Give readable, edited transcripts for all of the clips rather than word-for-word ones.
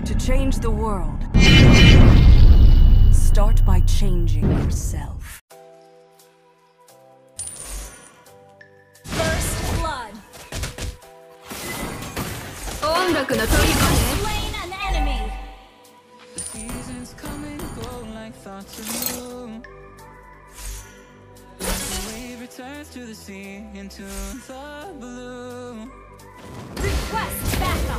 To change the world, start by changing yourself. First blood. 音楽の虜ね。 Slain an enemy. Seasons come and go like thoughts of you. The wave returns to the sea into the blue. Request backup.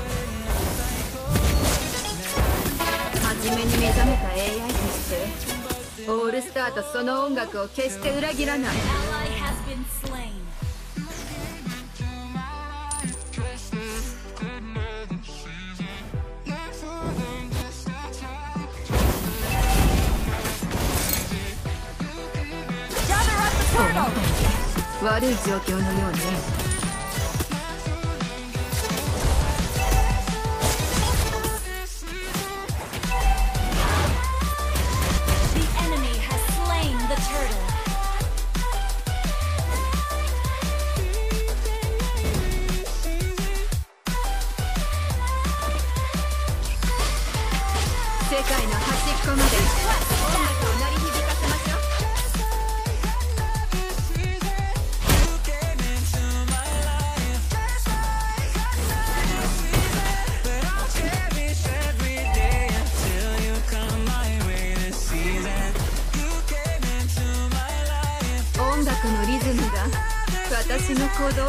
初めに目覚めた AI としてオールスターとその音楽を決して裏切らない。 Ally has been slain. Gather up the turtle. 悪い状況のようね。 The enemy has slain the turtle. 世界の端っこまで音楽を鳴り響かせましょう。 音楽のリズムが私の鼓動。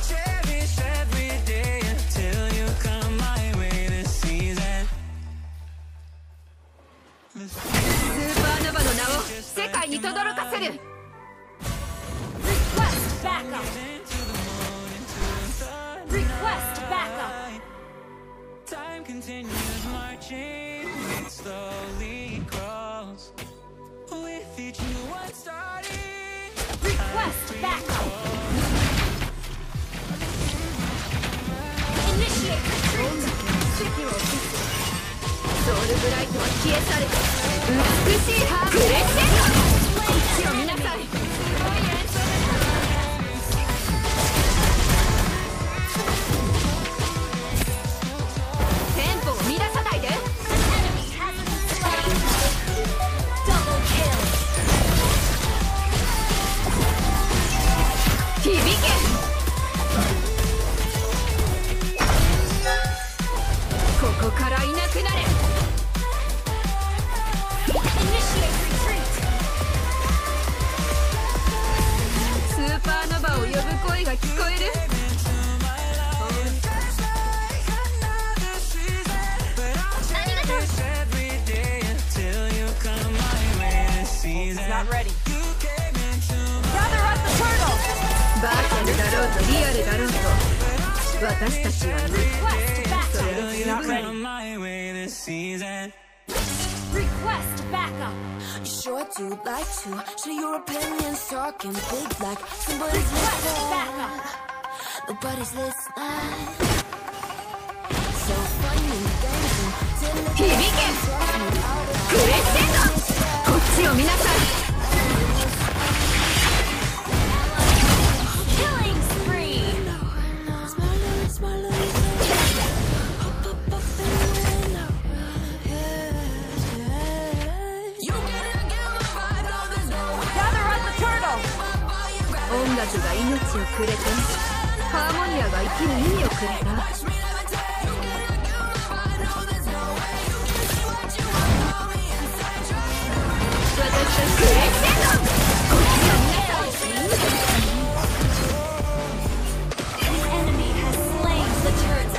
スーパーノヴァの名を世界に轟かせる。 Request backup. Request backup. Time continues marching, it slowly crawls. With each new one starting, Request backup. Initiate retreat. 席を移す。ソウルブライトは消え去る。美しいハーブレッセンド。こっちを見なさい。すごい演奏です。テンポを乱さないで。 An enemy has been slain. Double kill. 響け。ここからいなくなれ。 Initiate retreat. スーパーノヴァを呼ぶ声が聞こえる。 He's not ready. Gather up the turtle. バーチャルだろうとリアルだろうと私たちはね。 Request そ backup. れで He's not ready. my way this season. Request backup. You sure do like to share your opinions, talking big like somebody's Request listening. backup. Nobody's listening. So funny, dancing till it 響け。クレッセンド。こっちを見なさい。 Killing spree. Gather up the turtle. 音楽が命をくれてハーモニアが生きる意味をくれた。私たちクレッセンド。こっちを見なさい。 The enemy has slain the turtle.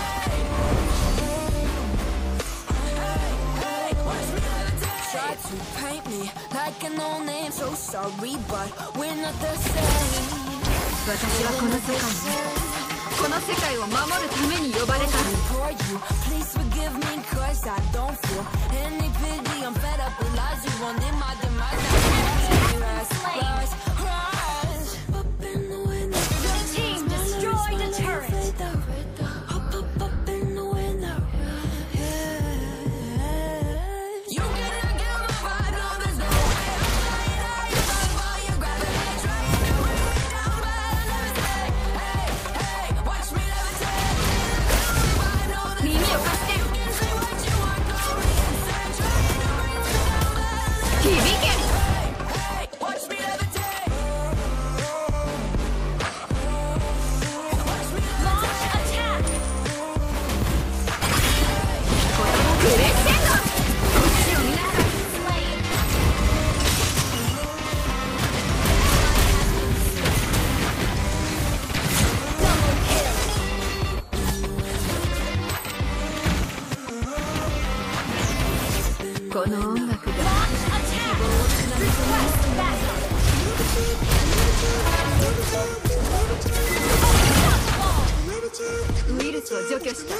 Try to paint me like a no name, so sorry, but we're not the same. 私はこの世界にこの世界を守るために呼ばれた。 For you, please forgive me, cause I don't feel any pity. I'm fed up with lies, you wanted my demise. Rise, rise. Up in the window. Your team destroyed a turret. Up in the window. You gotta get my vibe, no, there's no way. I'm flying your gravity, trying to bring me down, but I never say, hey, hey, watch me levitate. I know that 耳を貸して。 you can say what you want, この音楽が ウイルスを除去した。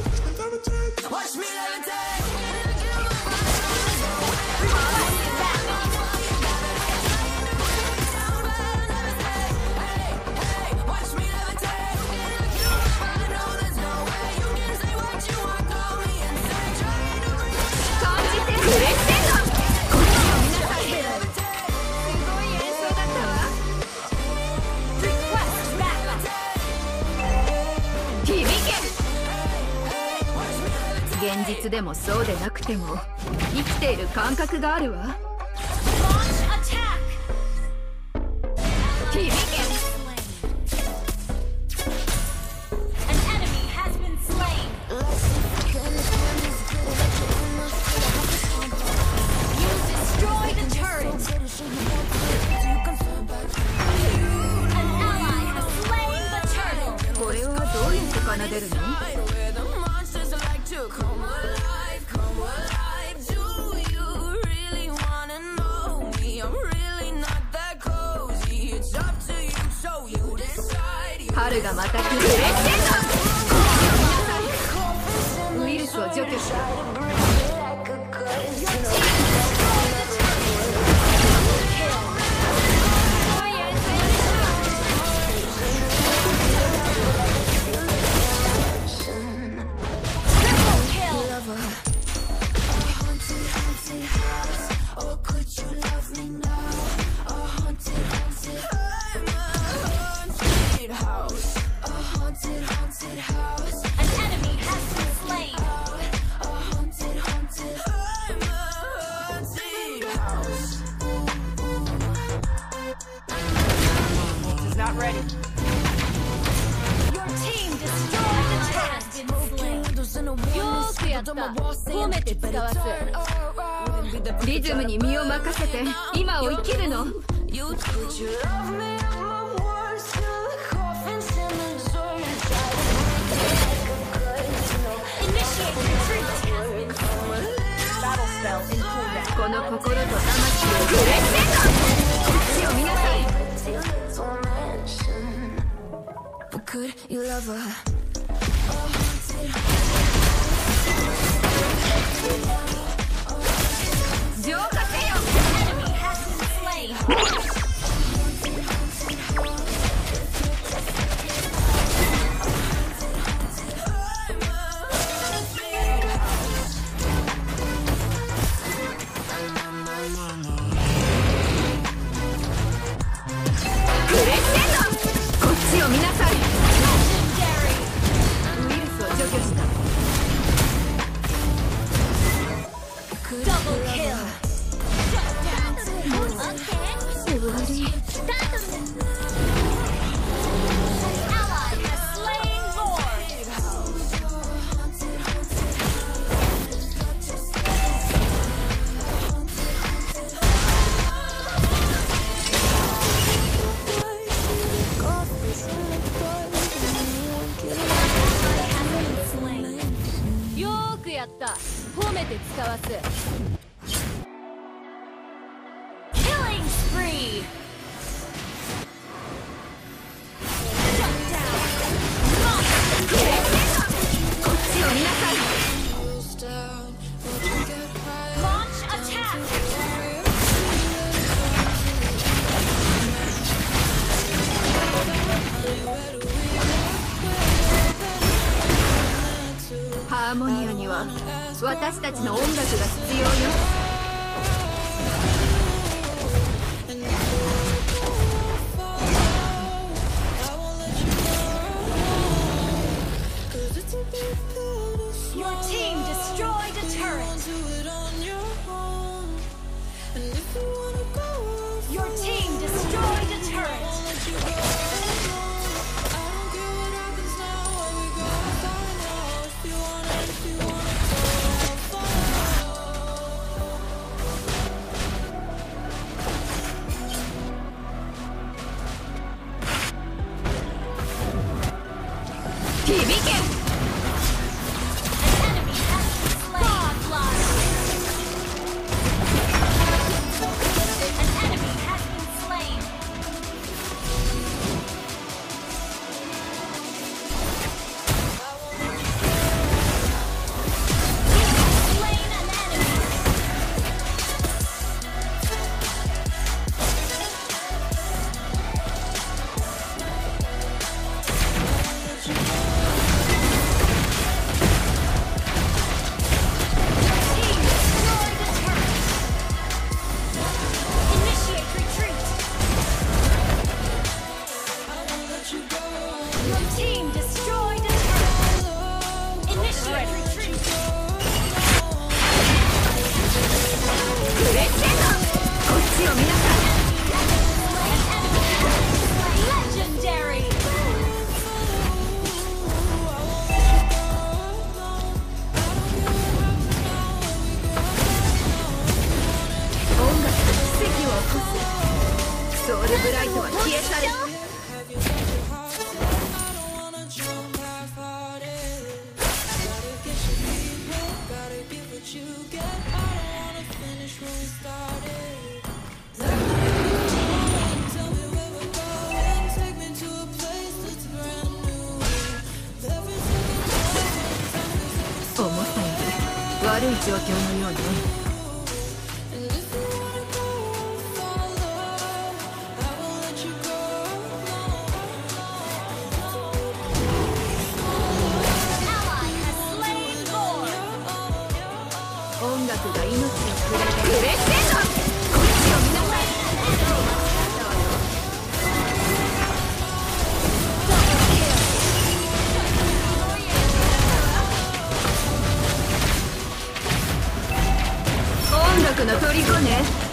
現実でもそうでなくても生きている感覚があるわ。響け。これはどうやって奏でるの？春がまた来る。ウイルスを除去した。リズムに身を任せて今を生きるの。この心と魂をブレッセンド。こっちを見なさい。浄化せよ。ブレッセンド。こっちを見なさい。ウイルスを除去した。よーくやった。褒めて使わす。 Killing spree. こっちを見なさい。 Launch attack. ハーモニアには私たちの音楽が必要よ。 Your team destroyed a turret. Your team destroyed a turret. ルブライトは消え去る。思ったより悪い状況のようね。音楽が命をくれる。クレッシェンド。こっちを見なさい。音楽の虜ね。